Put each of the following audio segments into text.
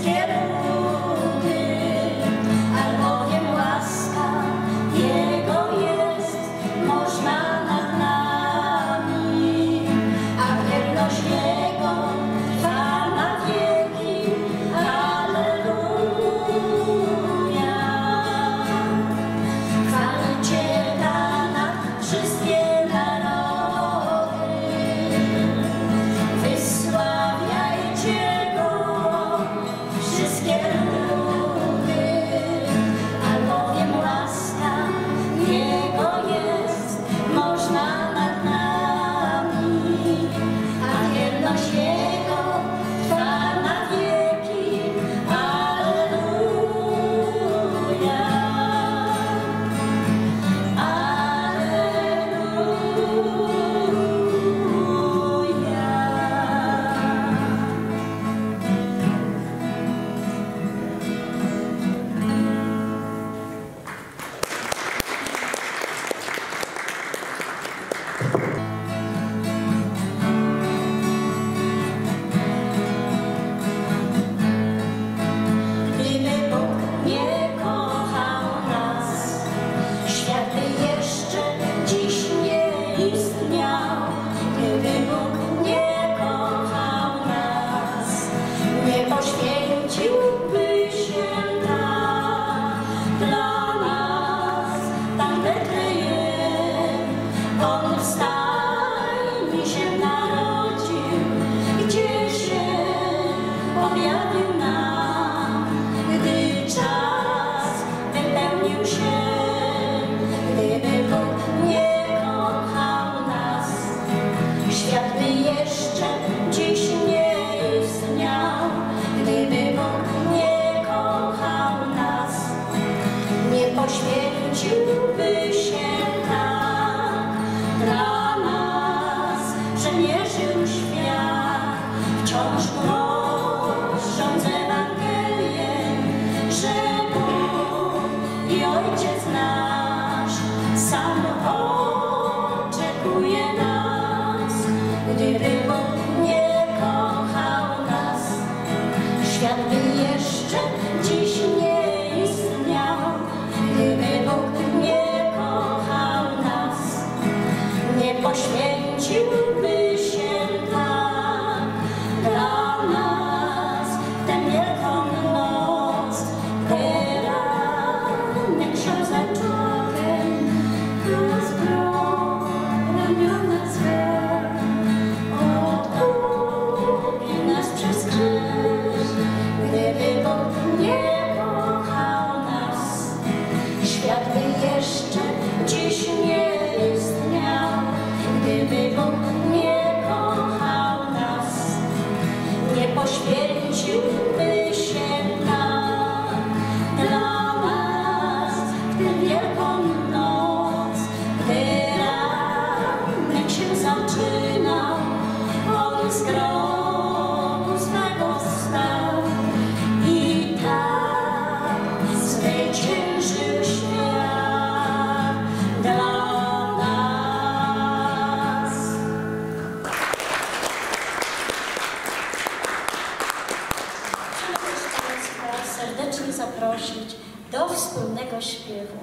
zaprosić do wspólnego śpiewu.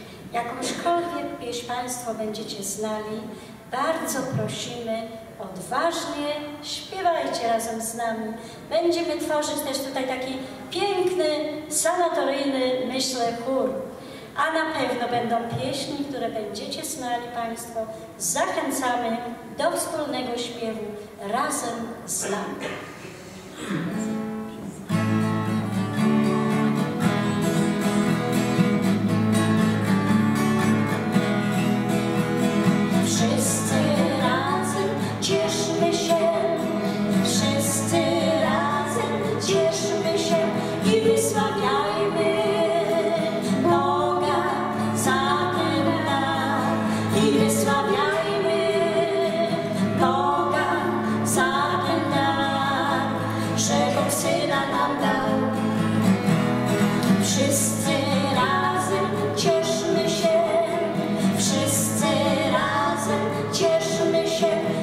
Jakąśkolwiek pieśń Państwo będziecie znali, bardzo prosimy, odważnie śpiewajcie razem z nami. Będziemy tworzyć też tutaj taki piękny, sanatoryjny, myślę, chór. A na pewno będą pieśni, które będziecie znali Państwo. Zachęcamy do wspólnego śpiewu razem z nami.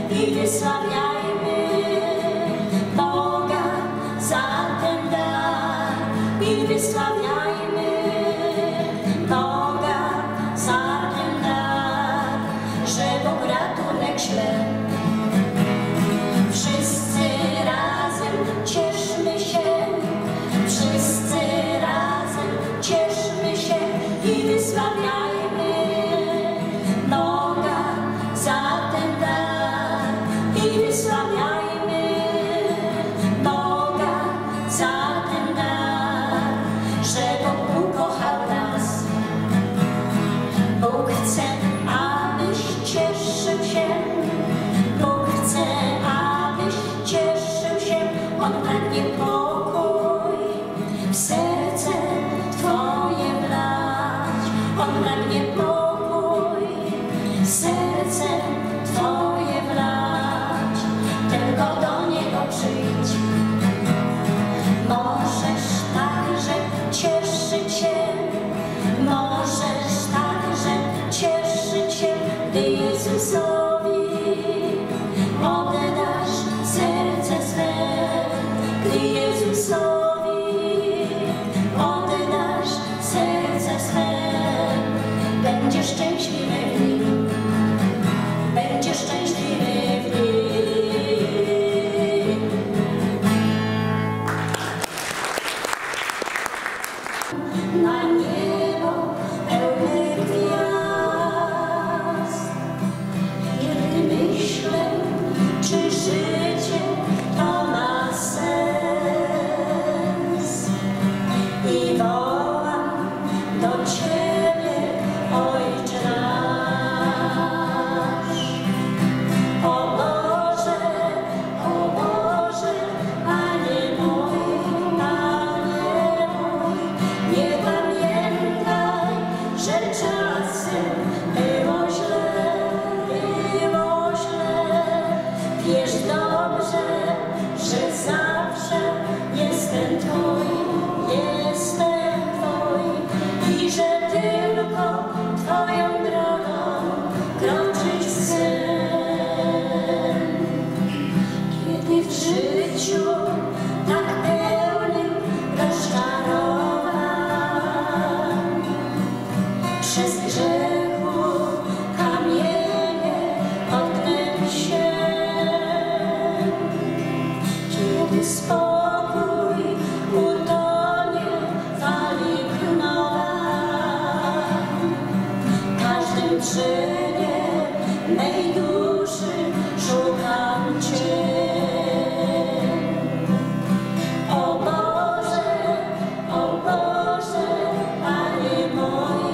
Wysławiajmy Boga za ten dar. pokój w serce Twoje wlać. On pragnie pokój w serce Twoje wlać. Tylko do Niego przyjdź. Możesz także cieszyć się, możesz także cieszyć się, gdy Jezusowi oddasz serce swe, gdy Jezusowi oddasz serce swe. Będziesz szczęśliwy w Nim, będziesz szczęśliwy w Nim. Na niebo pełne gwiazd, kiedy myślę, czy życie to ma sens, i wołam do Ciebie, Ojcze nasz. O Boże, Panie mój, Panie mój, nie pamiętaj, że czasem było źle, było źle. Wiesz dobrze, że zawsze jestem Twój, jestem Twój, i że tylko Twoją drogą kroczyć chcę. Kiedy w życiu tak pełnym rozczarowań, przez grzechu kamienie potknę się, kiedy spokój utonie w fali gnowań, każdym czynie mej duszy szukam Cię. O Boże, Panie mój,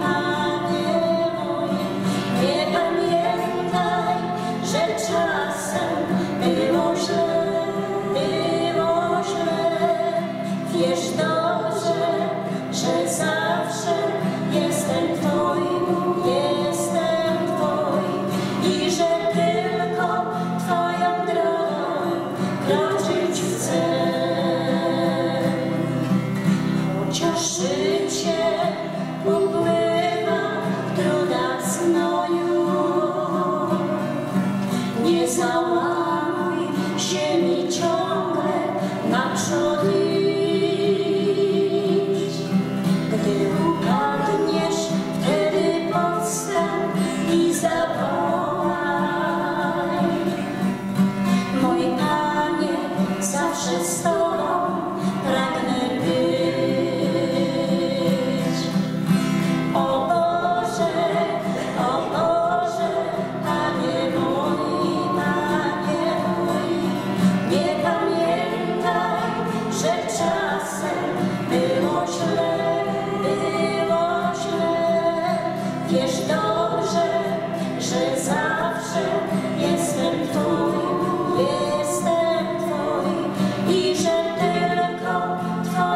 nie pamiętaj, że czasem było źle, było źle. Wiesz dobrze, że zawsze jestem Twój, jestem Twój, i że tylko Twoją drogą kroczyć chcę. Chociaż życie upływa w trudach znoju, nie załamuj się mi ciągle, naprzód idź. Gdy upadniesz, wtedy powstań i zawołaj. Mój Panie, zawsze z Tobą pragnę być. O Boże, Panie mój, nie pamiętaj, że czasem było źle, było źle. Wiesz dobrze, że zawsze jestem Twój, jestem Twój, i że tylko Twoją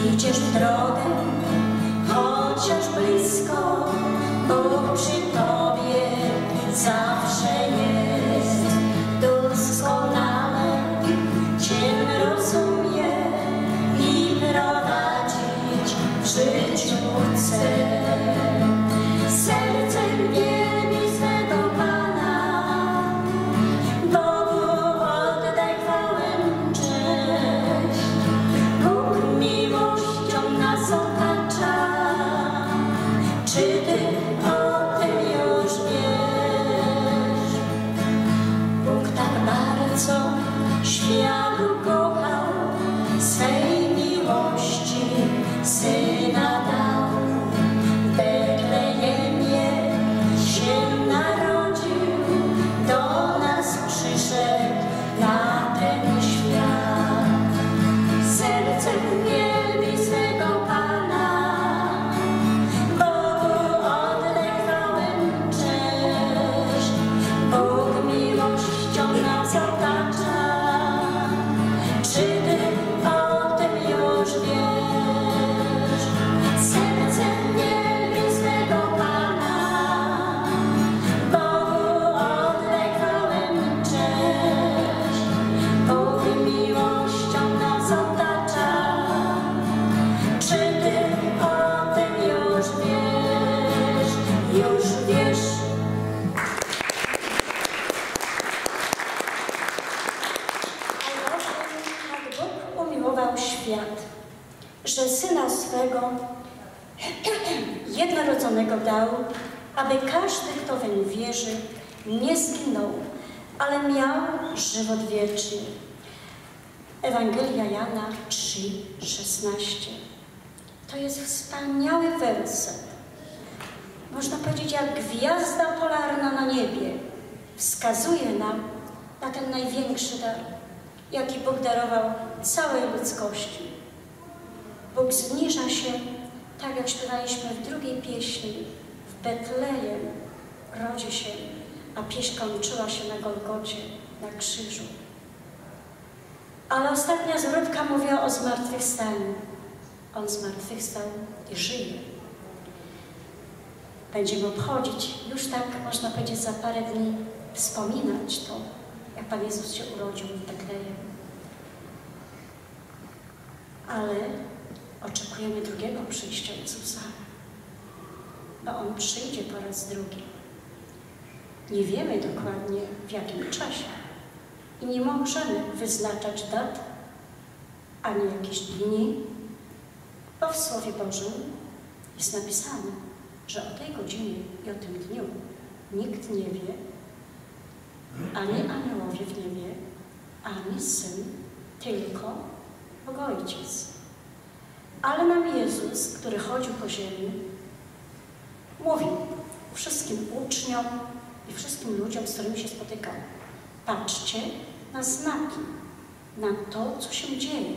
idziesz w drogę, chociaż blisko, Bóg przy Tobie zawsze jest. Doskonale Cię rozumie i prowadzić w życiu chce. Sercem wielbi swego Pana, Bogu oddaj chwałę, cześć. Bóg miłością nas otacza. Czy Ty o tym już wiesz? Bóg tak bardzo świat ukochał, swej miłości Syna dał. W Betlejemie się narodził, do nas przyszedł na ten świat. Sercem wielbi swego Pana, Bogu oddaj chwałę, cześć. Bóg miłością nas otacza. Czy Ty o tym już wiesz? Sercem wielbi swego Pana, Bogu oddaj chwałę, cześć. Bóg miłością nas otacza. Czy Ty o tym już wiesz? Już wiesz. Tak Bóg umiłował świat, że Syna swego jednorodzonego dał, aby każdy, kto weń wierzy, nie zginął, ale miał żywot wieczny. Ewangelia Jana 3:16. To jest wspaniały werset. Można powiedzieć, jak gwiazda polarna na niebie wskazuje nam na ten największy dar, jaki Bóg darował całej ludzkości. Bóg zniża się, tak jak śpiewaliśmy w drugiej pieśni, w Betlejem rodzi się, a pieśń kończyła się na Golgocie, na krzyżu. Ale ostatnia zwrotka mówiła o zmartwychwstaniu. On zmartwychwstał i żyje. Będziemy obchodzić, już tak można powiedzieć za parę dni, wspominać to, jak Pan Jezus się urodził w Betlejem. Ale oczekujemy drugiego przyjścia Jezusa, bo On przyjdzie po raz drugi. Nie wiemy dokładnie, w jakim czasie i nie możemy wyznaczać dat ani jakichś dni, bo w Słowie Bożym jest napisane, że o tej godzinie i o tym dniu nikt nie wie, ani aniołowie w niebie, ani Syn, tylko Bóg Ojciec. Ale nam Jezus, który chodził po ziemi, mówił wszystkim uczniom i wszystkim ludziom, z którymi się spotykał: patrzcie na znaki, na to, co się dzieje.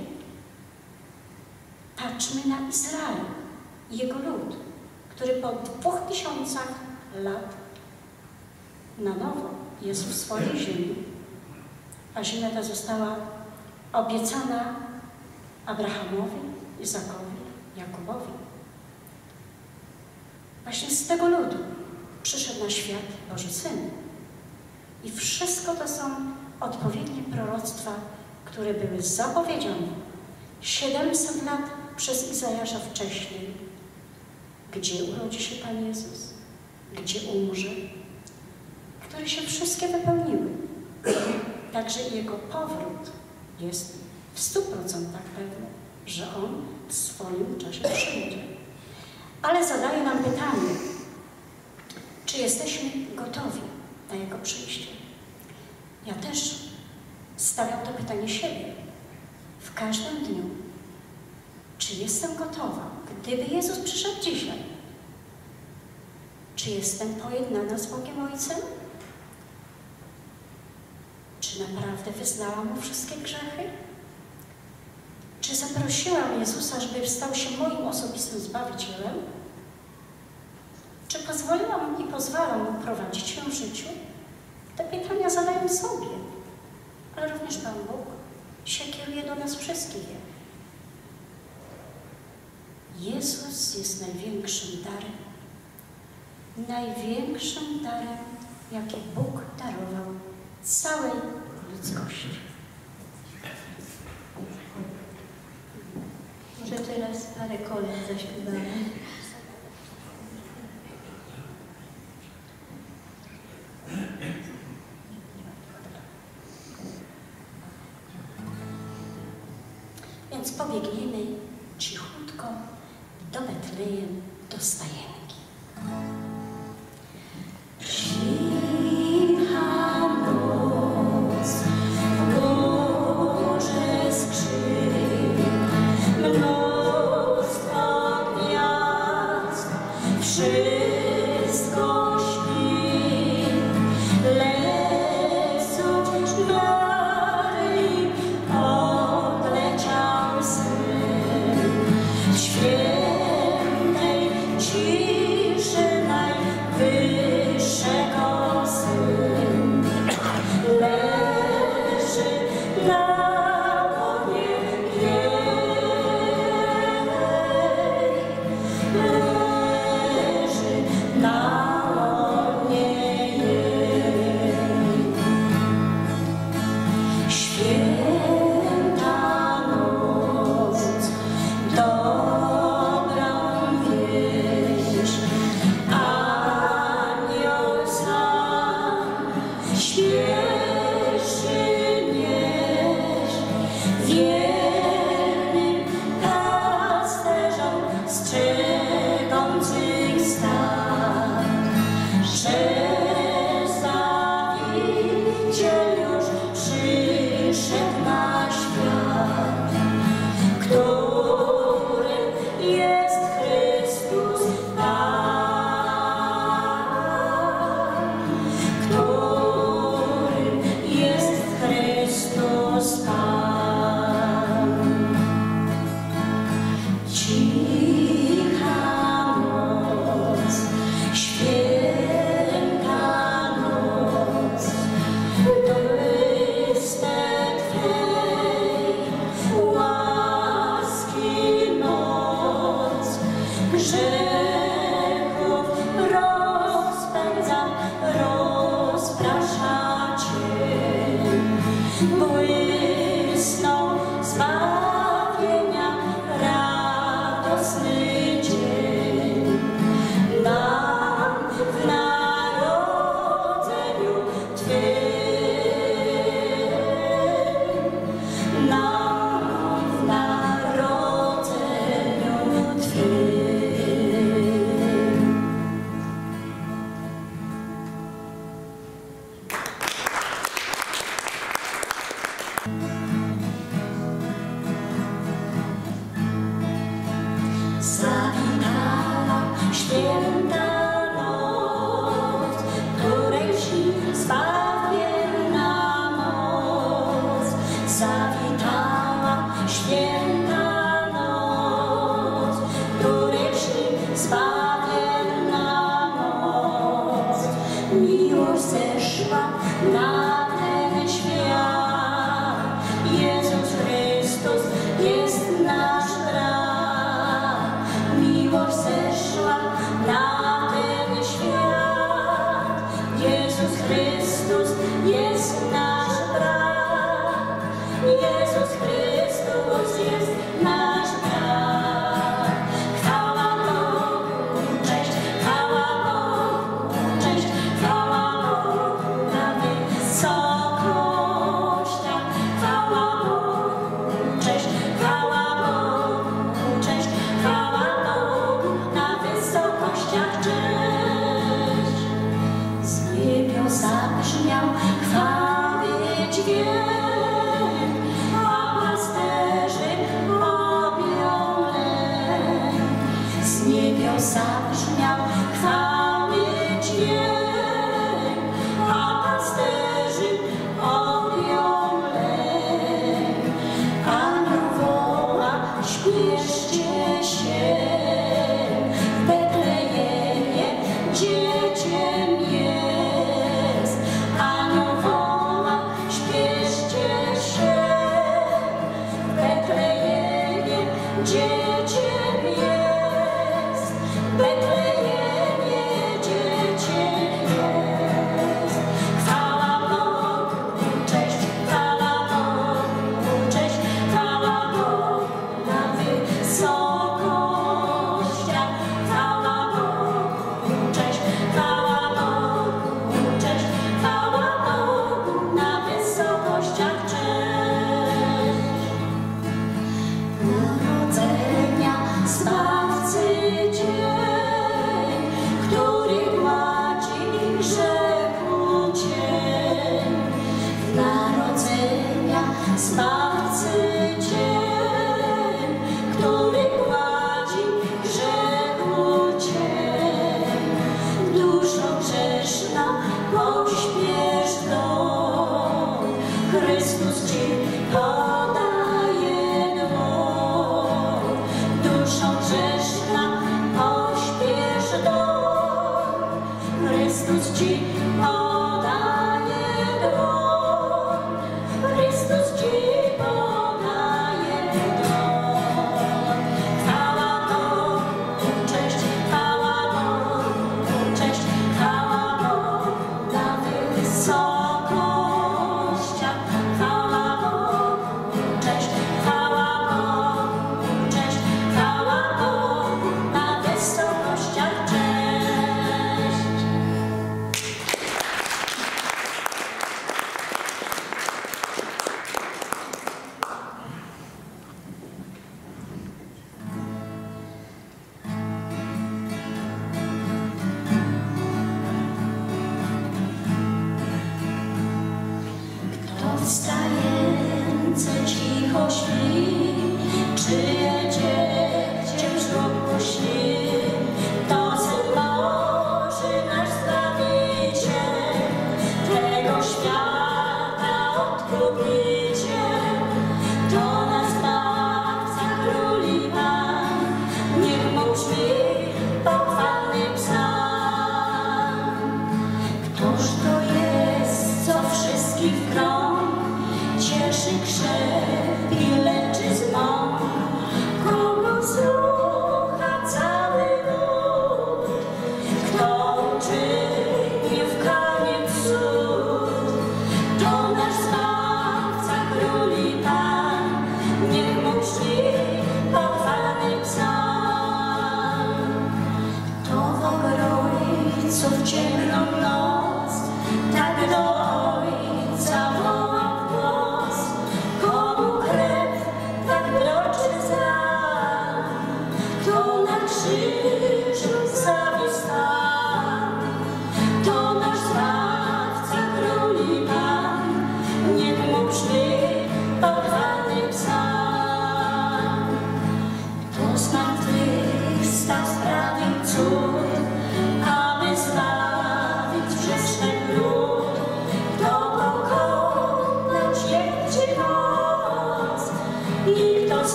Patrzmy na Izrael i jego lud, który po 2000 lat na nowo jest w swojej ziemi, a ziemia ta została obiecana Abrahamowi, Izakowi, Jakubowi. Właśnie z tego ludu przyszedł na świat Boży Syn. I wszystko to są odpowiednie proroctwa, które były zapowiedziane 700 lat przez Izajasza wcześniej. Gdzie urodzi się Pan Jezus? Gdzie umrze? Które się wszystkie wypełniły. Także Jego powrót jest w 100% pewny, że On w swoim czasie przyjdzie. Ale zadaje nam pytanie, czy jesteśmy gotowi na Jego przyjście? Ja też stawiam to pytanie siebie w każdym dniu. Czy jestem gotowa, gdyby Jezus przyszedł dzisiaj? Czy jestem pojednana z Bogiem Ojcem? Czy naprawdę wyznałam Mu wszystkie grzechy? Czy zaprosiłam Jezusa, żeby stał się moim osobistym Zbawicielem? Czy pozwoliłam i pozwalam Mu prowadzić się w życiu? Te pytania zadaję sobie, ale również Pan Bóg się kieruje do nas wszystkich. Jezus jest największym darem, jaki Bóg darował całej ludzkości. Może teraz parę kolęd zaśpiewamy. Więc pobiegniemy cichutko do Betlejem, do stajenki. Cicha noc, w górze skrzyp, mnóstwo gwiazd, wszystko śpi, lecą Maryi, odleciał syn, w świętej ciszy najwyższego syn, leży na łonie jej, leży na łonie jej. Święta noc, dobrą wieść, anioł sam śpieszy nieść, wiernym pasterzom strzegących stad, że Zbawiciel już przyszedł na świat, którym jest Chrystus Pan, którym jest Chrystus Pan. Cicha noc, święta noc, błystek Twej łaski moc, grzechów rozpędza, rozprasza cień, błysnął zbawienia radosny dzień. Nam w narodzeniu Twym, nam w narodzeniu Twym. Zawitała święta noc, której wsi zbawienna moc. Zawitała święta noc, której wsi zbawienna moc. Miłość zeszła na ten świat, Jezus Chrystus jest nasz brat. Miłość zeszła na ten świat, Jezus Chrystus jest nasz brat. Jezus Chrystus jest nasz brat. Chwała Bogu, cześć, chwała Bogu, cześć, chwała Bogu na wysokościach. Chwała Bogu, cześć, chwała Bogu, cześć, chwała Bogu na wysokościach, cześć. Z niebios zabrzmiał chwały dźwięk, a pasterzy pobią lęk. Z niebios zabrzmiał chwały dźwięk, a pasterzy pobią lęk. Anioł woła, śpieszcie się, w Betlejemie dziecię jest. Anioł woła, śpieszcie się, w Betlejemie dziecię jest.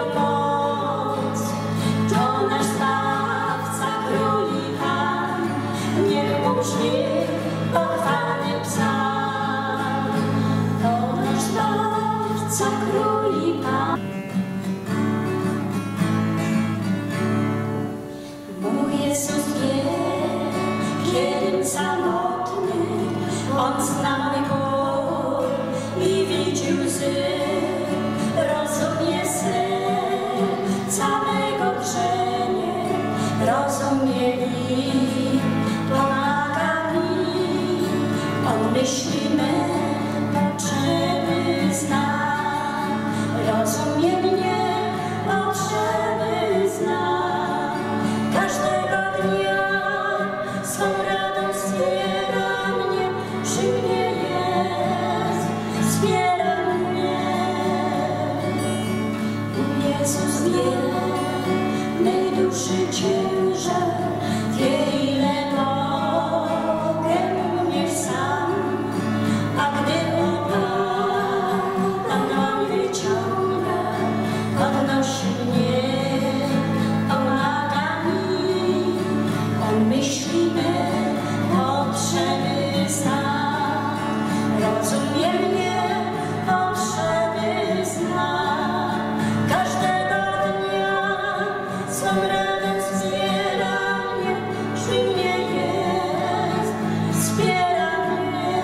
o moc. To nasz Zbawca, Król i Pan, niech mu brzmi pochwalny psalm. To nasz Zbawca, Król i Pan. Mój Jezus wie, kiedym samotny, On zna mój ból i widzi łzy, rozumie serca mego drżenie, rozumie i pomaga mi. On myśli me potrzeby zna, rozumie mnie, potrzeby zna. Każdego dnia swą radość wspiera mnie, przy mnie jest, wspiera mnie. Jezus wie mej duszy ciężar, wie ile mogę unieść sam, a gdy upadam, On wyciąga, podnosi mnie, pomaga mi. On myśli me potrzeby zna, rozumie mnie, potrzeby zna. Każdego dnia swą radość wspiera mnie, przy mnie jest, wspiera mnie.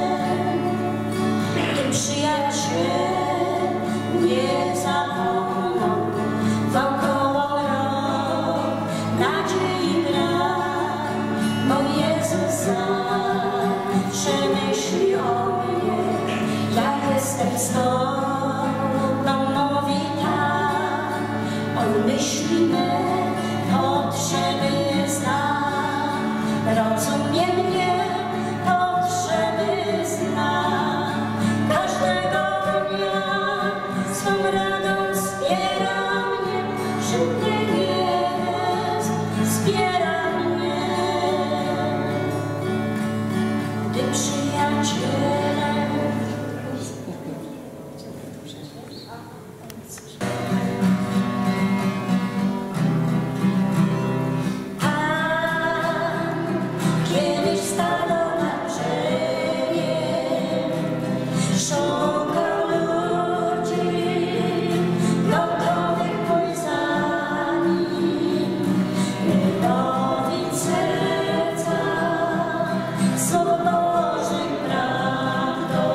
Gdy przyjaciele nie zapomną, wokoło rok nadziei brak, bo Jezus zawsze myśli o mnie. Ja jestem z Tobą, mówi tak. On myśli me potrzeby zna, rozumie mnie, potrzeby zna. Każdego dnia swą radość wspiera mnie, przy mnie jest, wspiera mnie. Gdy przyjaciele kiedyś stanął na brzegi, szukał ludzi gotowych pójść za Nim, wydobyć serca słów Bożych prawdą.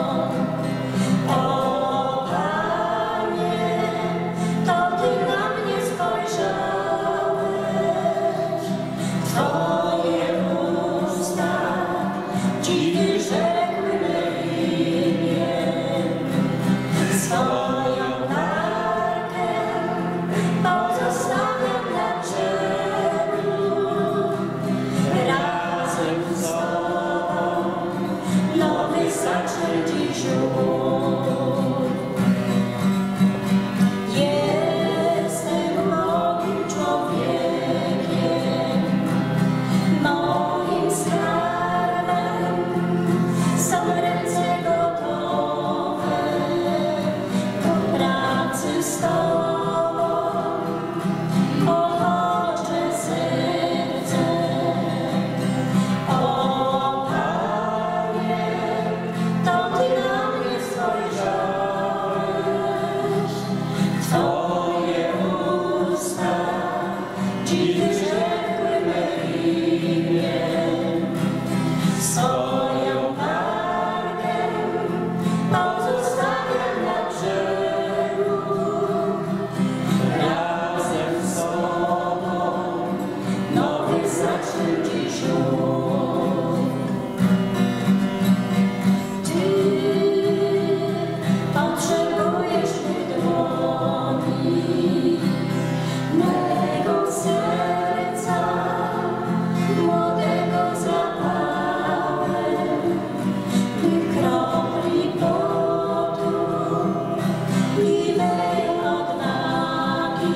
O Panie, to Ty na mnie spojrzałeś, Twoje usta dziwnie rzekły me imię. Swoją markę pozostawiam na brzegu, razem z Tobą nowy zacznę dziś ruch. Jestem młodym człowiekiem, moim skarbem są ręce gotowe do pracy z Tobą, ochocze serce. O Panie, to Ty na mnie spojrzałeś, Twoje usta dziwnie rzekły me imię. Swoją markę pozostawiam na brzegu, razem z Tobą nowy zacznę dziś ruch. Ty potrzebujesz mych dłoni, mego serca, młodego zapałem, tych kropli potu i mej odwagi.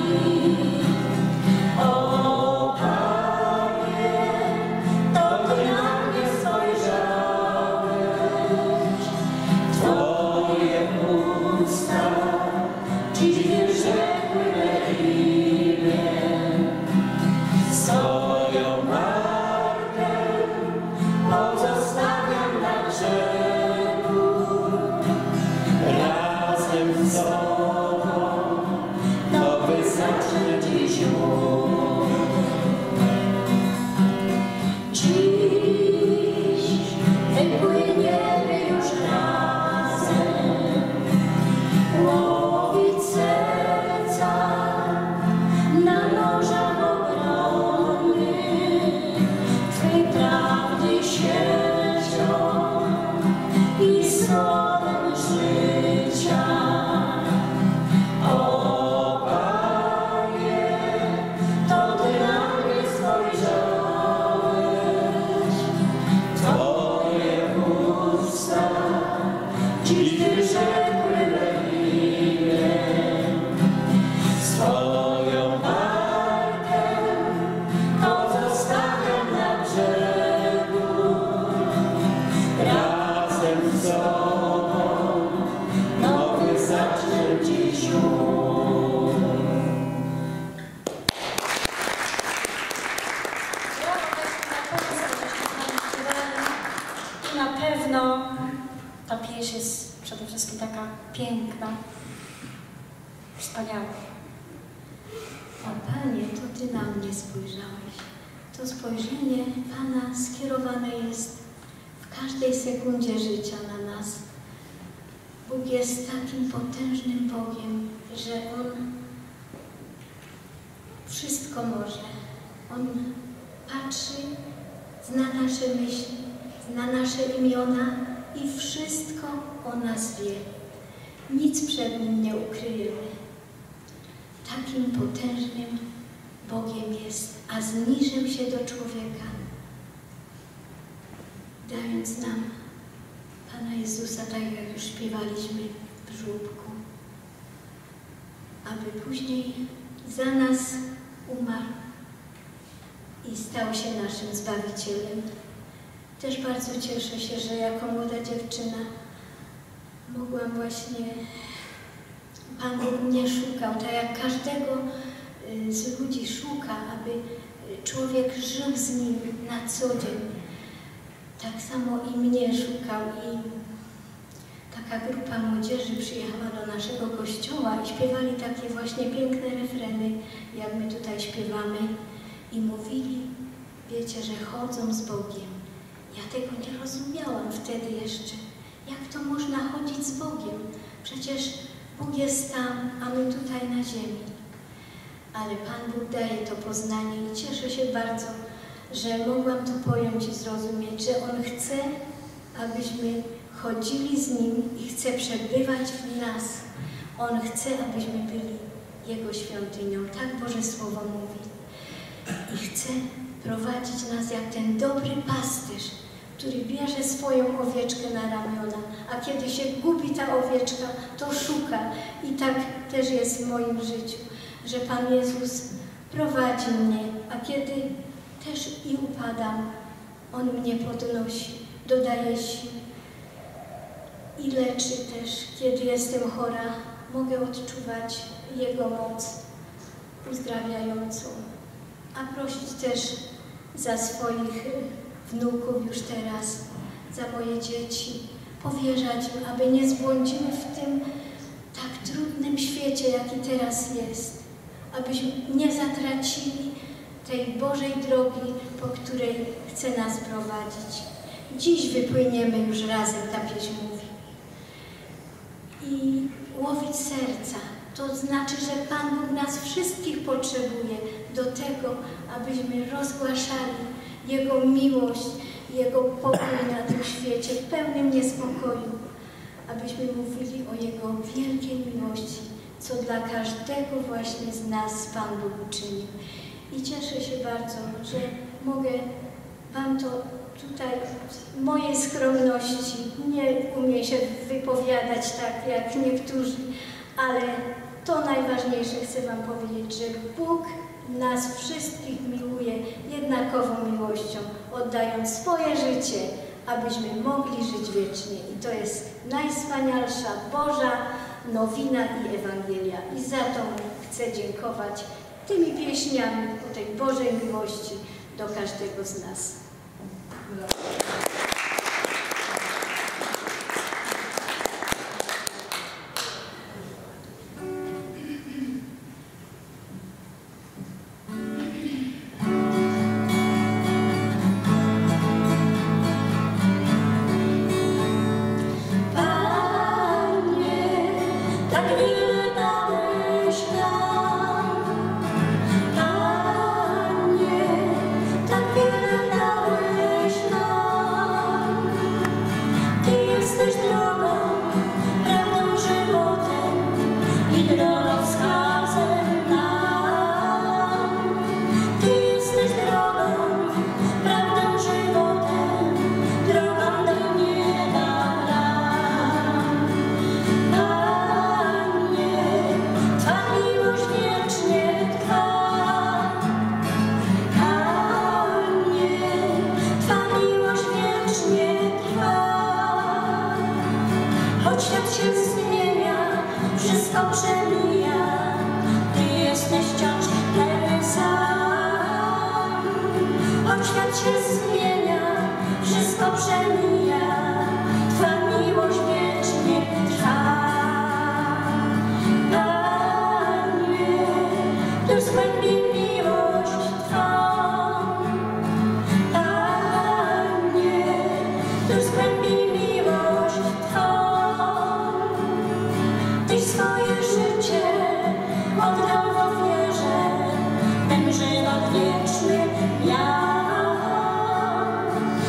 O Panie, to Ty na mnie spojrzałeś, Twoje usta dziwnie rzekły Ta pieśń jest przede wszystkim taka piękna, wspaniała. A Panie, to Ty na mnie spojrzałeś. To spojrzenie Pana skierowane jest w każdej sekundzie życia na nas. Bóg jest takim potężnym Bogiem, że On wszystko może. On patrzy, zna nasze myśli, zna nasze imiona i wszystko o nas wie. Nic przed Nim nie ukryjemy. Takim potężnym Bogiem jest, a zniżył się do człowieka, dając nam Pana Jezusa, tak jak już śpiewaliśmy w żłóbku, aby później za nas umarł i stał się naszym Zbawicielem. Też bardzo cieszę się, że jako młoda dziewczyna mogłam właśnie, Pan Bóg mnie szukał, tak jak każdego z ludzi szuka, aby człowiek żył z Nim na co dzień. Tak samo i mnie szukał i taka grupa młodzieży przyjechała do naszego kościoła i śpiewali takie właśnie piękne refreny, jak my tutaj śpiewamy i mówili, wiecie, że chodzą z Bogiem. Ja tego nie rozumiałam wtedy jeszcze. Jak to można chodzić z Bogiem? Przecież Bóg jest tam, a my tutaj na ziemi. Ale Pan Bóg daje to poznanie i cieszę się bardzo, że mogłam to pojąć i zrozumieć, że On chce, abyśmy chodzili z Nim i chce przebywać w nas. On chce, abyśmy byli Jego świątynią. Tak Boże Słowo mówi. I chce prowadzić nas jak ten dobry pasterz, który bierze swoją owieczkę na ramiona, a kiedy się gubi ta owieczka, to szuka. I tak też jest w moim życiu, że Pan Jezus prowadzi mnie, a kiedy też i upadam, On mnie podnosi, dodaje sił i leczy też. Kiedy jestem chora, mogę odczuwać Jego moc uzdrawiającą, a prosić też za swoich wnuków już teraz, za moje dzieci, powierzać im, aby nie zbłądziły w tym tak trudnym świecie, jaki teraz jest, abyśmy nie zatracili tej Bożej drogi, po której chce nas prowadzić. Dziś wypłyniemy już razem, ta pieśń mówi. I łowić serca, to znaczy, że Pan Bóg nas wszystkich potrzebuje do tego, abyśmy rozgłaszali Jego miłość, Jego pokój na tym świecie, pełnym niespodziewania, abyśmy mówili o Jego wielkiej miłości, co dla każdego właśnie z nas Pan Bóg uczynił. I cieszę się bardzo, że mogę Wam to tutaj w mojej skromności, nie umiem się wypowiadać tak jak niektórzy, ale to najważniejsze chcę Wam powiedzieć, że Bóg nas wszystkich miłuje jednakową miłością, oddając swoje życie, abyśmy mogli żyć wiecznie. I to jest najwspanialsza Boża nowina i Ewangelia. I za to chcę dziękować tymi pieśniami o tej Bożej miłości do każdego z nas.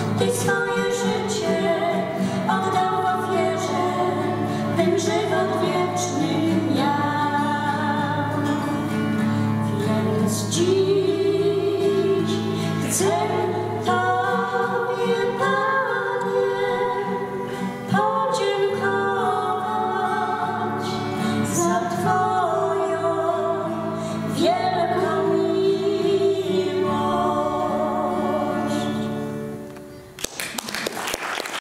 Swoje życie oddał w ofierze, bym żywot